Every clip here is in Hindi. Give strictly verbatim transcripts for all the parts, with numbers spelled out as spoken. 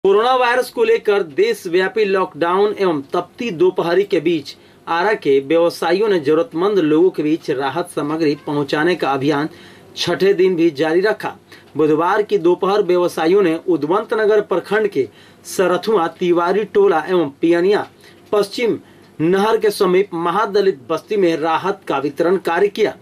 कोरोना वायरस को लेकर देशव्यापी लॉकडाउन एवं तपती दोपहरी के बीच आरा के व्यवसायियों ने जरूरतमंद लोगों के बीच राहत सामग्री पहुंचाने का अभियान छठे दिन भी जारी रखा। बुधवार की दोपहर व्यवसायियों ने उद्वंत नगर प्रखंड के सरथुआ, तिवारी टोला एवं पियनिया पश्चिम नहर के समीप महादलित बस्ती में राहत का वितरण कार्य किया।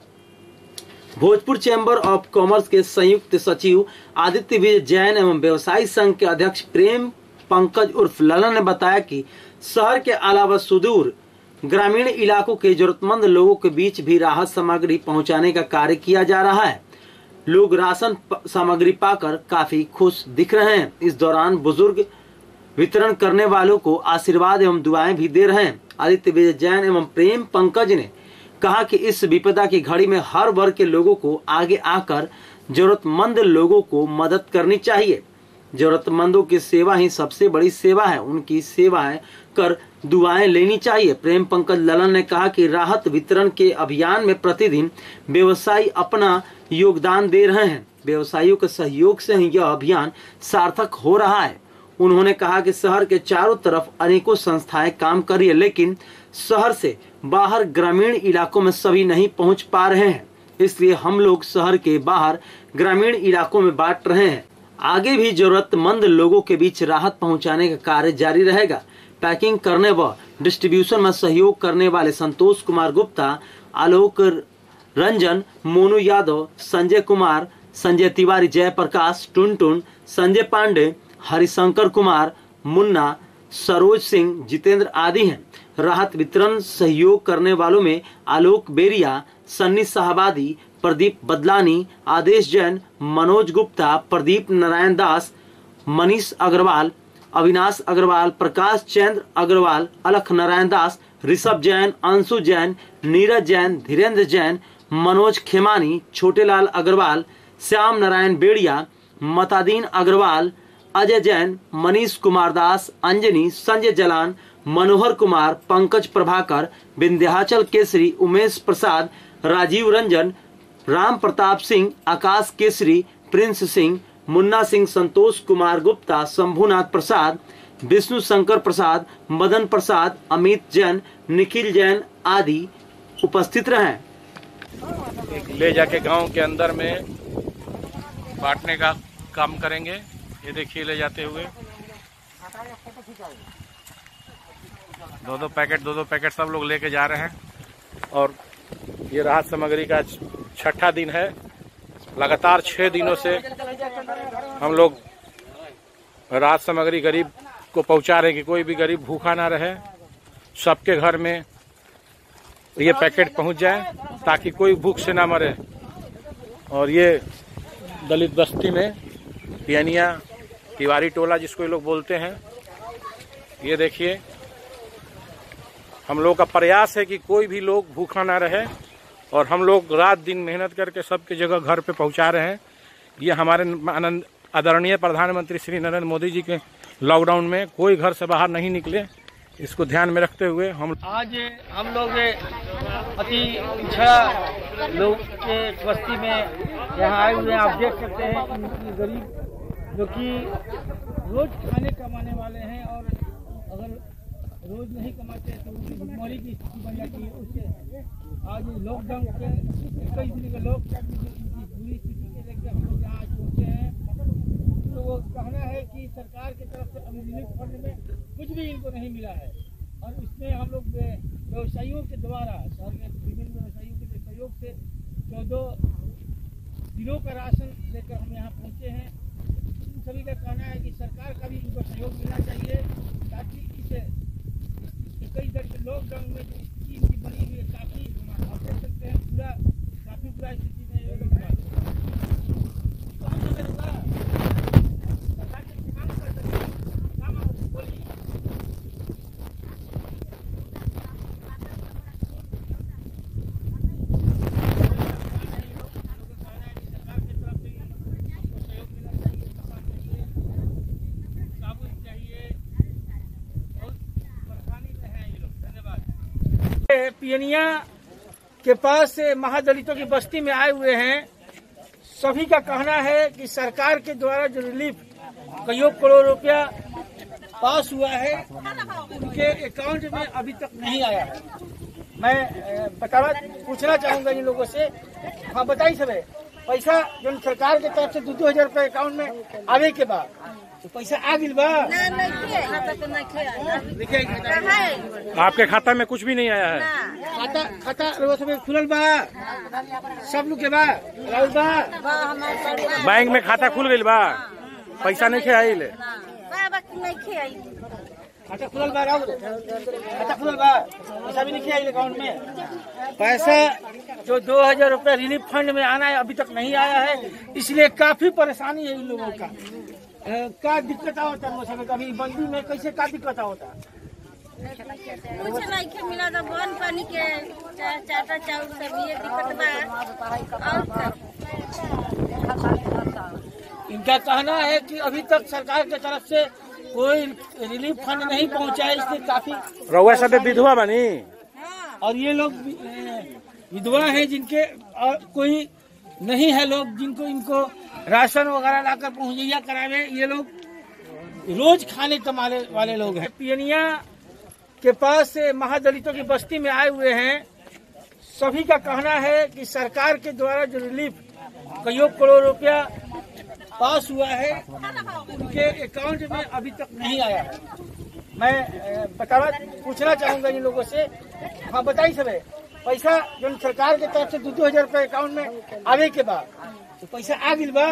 भोजपुर चैम्बर ऑफ कॉमर्स के संयुक्त सचिव आदित्य विजय जैन एवं व्यवसायी संघ के अध्यक्ष प्रेम पंकज उर्फ ललन ने बताया कि शहर के अलावा सुदूर ग्रामीण इलाकों के जरूरतमंद लोगों के बीच भी राहत सामग्री पहुंचाने का कार्य किया जा रहा है। लोग राशन सामग्री पाकर काफी खुश दिख रहे हैं। इस दौरान बुजुर्ग वितरण करने वालों को आशीर्वाद एवं दुआएं भी दे रहे हैं। आदित्य विजय जैन एवं प्रेम पंकज ने कहा कि इस विपदा की घड़ी में हर वर्ग के लोगों को आगे आकर जरूरतमंद लोगों को मदद करनी चाहिए। जरूरतमंदों की सेवा ही सबसे बड़ी सेवा है, उनकी सेवाएं कर दुआएं लेनी चाहिए। प्रेम पंकज ललन ने कहा कि राहत वितरण के अभियान में प्रतिदिन व्यवसायी अपना योगदान दे रहे हैं। व्यवसायियों के सहयोग से ही यह अभियान सार्थक हो रहा है। उन्होंने कहा कि शहर के चारों तरफ अनेकों संस्थाएं काम कर रही है, लेकिन शहर से बाहर ग्रामीण इलाकों में सभी नहीं पहुंच पा रहे हैं, इसलिए हम लोग शहर के बाहर ग्रामीण इलाकों में बांट रहे हैं। आगे भी जरूरतमंद लोगों के बीच राहत पहुंचाने का कार्य जारी रहेगा। पैकिंग करने व डिस्ट्रीब्यूशन में सहयोग करने वाले संतोष कुमार गुप्ता, आलोक रंजन, मोनू यादव, संजय कुमार, संजय तिवारी, जयप्रकाश, टुनटुन, संजय पांडे, हरिशंकर कुमार, मुन्ना, सरोज सिंह, जितेंद्र आदि हैं। राहत वितरण सहयोग करने वालों में आलोक बेरिया, सन्नी साहबादी, प्रदीप बदलानी, आदेश जैन, मनोज गुप्ता, प्रदीप नारायण दास, मनीष अग्रवाल, अविनाश अग्रवाल, प्रकाश चंद्र अग्रवाल, अलख नारायण दास, ऋषभ जैन, अंशु जैन, नीरज जैन, धीरेन्द्र जैन, मनोज खेमानी, छोटेलाल अग्रवाल, श्याम नारायण बेड़िया, मतादीन अग्रवाल, अजय जैन, मनीष कुमार दास, अंजनी, संजय जलान, मनोहर कुमार, पंकज प्रभाकर, विंध्याचल केसरी, उमेश प्रसाद, राजीव रंजन, राम प्रताप सिंह, आकाश केसरी, प्रिंस सिंह, मुन्ना सिंह, संतोष कुमार गुप्ता, शंभुनाथ प्रसाद, विष्णु शंकर प्रसाद, मदन प्रसाद, अमित जैन, निखिल जैन आदि उपस्थित रहे। ले जाके गांव के अंदर में बांटने का काम करेंगे। ये देखिए ले जाते हुए दो दो पैकेट दो दो पैकेट सब लोग लेके जा रहे हैं। और ये राहत सामग्री का छठा दिन है। लगातार छह दिनों से हम लोग राहत सामग्री गरीब को पहुंचा रहे हैं कि कोई भी गरीब भूखा ना रहे, सबके घर में ये पैकेट पहुंच जाए ताकि कोई भूख से ना मरे। और ये दलित बस्ती में पियनिया, तिवारी टोला जिसको ये लोग बोलते हैं, ये देखिए हम लोग का प्रयास है कि कोई भी लोग भूखा ना रहे और हम लोग रात दिन मेहनत करके सबके जगह घर पे पहुंचा रहे हैं। ये हमारे आनंद आदरणीय प्रधानमंत्री श्री नरेंद्र मोदी जी के लॉकडाउन में कोई घर से बाहर नहीं निकले, इसको ध्यान में रखते हुए हम आज हम लोग अति पिछड़ा लोग के बस्ती में यहाँ आए हुए हैं। आप देख सकते हैं कि गरीब जो कि रोज खाने कमाने वाले हैं और अगर रोज नहीं कमाते हैं तो उनकी भुखमरी की स्थिति बन जाती है। उससे आज लॉकडाउन के इक्कीस दिन के लॉकडाउन की बुरी स्थिति के लेकर हम लोग यहाँ पहुँचे हैं। तो वो कहना है कि सरकार की तरफ से अभी रिलीफ फंड में कुछ भी इनको नहीं मिला है और इसमें हम लोग व्यवसायियों के द्वारा शहर में विभिन्न व्यवसायियों के सहयोग से चौदह दिनों का राशन लेकर हम यहाँ पहुँचे हैं। सभी का कहना है कि सरकार का भी इनको सहयोग मिलना चाहिए ताकि इस इक्कीस दिन के लॉकडाउन में जो स्थिति इनकी बनी हुई है काफ़ी आप देख सकते हैं पूरा काफ़ी बुरा स्थिति में ये लोग हैं। तो हम लोग सरकार से मांग कर सकते हैं, क्या मांग बोलिए। पियनिया के पास से महादलितों की बस्ती में आए हुए हैं। सभी का कहना है कि सरकार के द्वारा जो रिलीफ कईयों करोड़ रुपया पास हुआ है उनके अकाउंट में अभी तक नहीं आया है। मैं बतावा पूछना चाहूंगा इन लोगों से। हाँ बताइए सब पैसा जो सरकार के तरफ से दो दो हजार रूपये अकाउंट में आवे के बाद तो पैसा आ गई बा? आपके खाता में कुछ भी नहीं आया है? खाता खाता सब खुलल बा, सब लोग के बा बा बैंक में खाता खुल गई बा, पैसा नहीं खे आई ले? खाता खुलल बा, खाता खुलल बा, पैसा भी नहीं आई अकाउंट में। पैसा जो दो हजार रूपये रिलीफ फंड में आना है अभी तक नहीं आया है, इसलिए काफी परेशानी है इन लोगों का। क्या दिक्कत होता है कभी बंदी में कैसे क्या दिक्कत होता है? कुछ नहीं के मिला तो बन पानी के चाटा चाउर सब ये दिक्कत बा। इनका कहना है कि अभी तक सरकार की तरफ से कोई रिलीफ फंड नहीं पहुंचा है, इसलिए काफी रउआ सब विधवा बनी और ये लोग विधवा हैं जिनके और कोई नहीं है लोग जिनको इनको राशन वगैरह लाकर मुहैया करावे। ये लोग रोज खाने कमाने वाले लोग हैं। पियनिया के पास से महादलितों की बस्ती में आए हुए हैं। सभी का कहना है कि सरकार के द्वारा जो रिलीफ कईयों करोड़ रुपया पास हुआ है उनके अकाउंट में अभी तक नहीं आया है। मैं बतावा पूछना चाहूंगा इन लोगों से। हाँ बताइए सब पैसा जो सरकार के तरफ से दो दो हजार रूपये अकाउंट में आवे के बाद तो पैसा आ गई बा?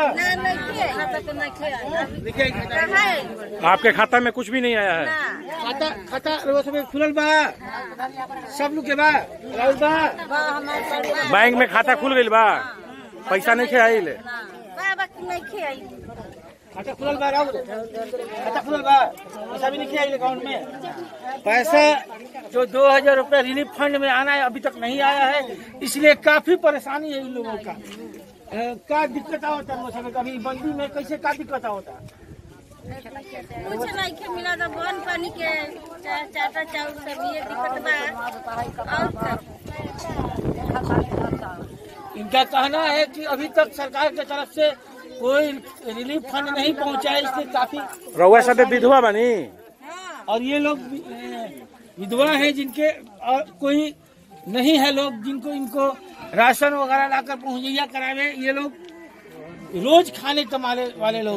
आपके खाता में कुछ भी नहीं आया है? खाता खाता सब खुलल बा, सब लोग के बा बा बैंक में खाता खुल गई बा, पैसा नहीं खे आई ले? खाता खुलल बा, खाता खुलल बा, पैसा भी नहीं आई अकाउंट में। पैसा जो दो हजार रूपये रिलीफ फंड में आना है अभी तक नहीं आया है, इसलिए काफी परेशानी है इन लोगों का। क्या दिक्कत होता है कभी बंदी में कैसे क्या दिक्कत होता है? कुछ नहीं के मिला तो बन पानी के चाटा चाउर सब ये दिक्कत बा। इनका कहना है कि अभी तक सरकार की तरफ से कोई रिलीफ फंड नहीं पहुंचा है, इसलिए काफी रउआ सब विधवा बनी और ये लोग विधवा हैं जिनके और कोई नहीं है लोग जिनको इनको राशन वगैरह लाकर मुहैया करावे। ये लोग रोज खाने कमाने वाले लोग